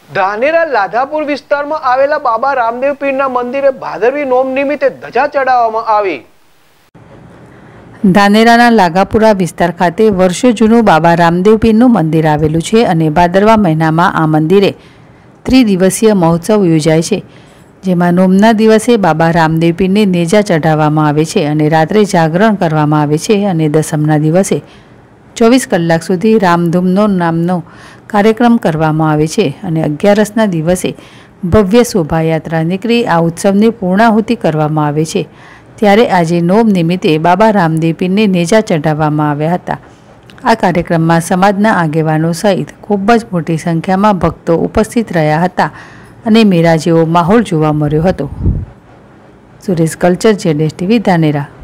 ધાનેરા લાધાપુર વિસ્તારમાં આવેલા બાબા રામદેવ પીરના મંદિરે ભાદરવી નોમ નિમિત્તે ધજા ચડાવવામાં આવી। ધાનેરાના લાગાપુરા વિસ્તાર ખાતે વર્ષો જૂનું બાબા રામદેવ પીરનું મંદિર આવેલું છે અને ભાદરવા મહિનામાં આ મંદિરે ત્રિદિવસીય મહોત્સવ યોજાય છે, જેમાં નોમના દિવસે બાબા રામદેવ પીરને નેજા ચઢાવવામાં આવે છે અને રાત્રે જાગરણ કરવામાં આવે છે અને દસમના દિવસે 24 કલાક સુધી રામધૂમનો નામનો કાર્યક્રમ કરવામાં આવે છે અને 11ના દિવસે ભવ્ય શોભાયાત્રા નીકળી આ ઉત્સવની પૂર્ણાહુતિ કરવામાં આવે છે। ત્યારે આજે નોમ નિમિત્તે બાબા રામદેવ પીરને નેજા ચઢાવવામાં આવ્યા હતા। આ કાર્યક્રમમાં સમાજના આગેવાનો સહિત ખૂબ જ મોટી સંખ્યામાં ભક્તો ઉપસ્થિત રહ્યા હતા અને મેળા જેવો માહોલ જોવા મળ્યો હતો। Suresh culture, ZSTV Dhanera.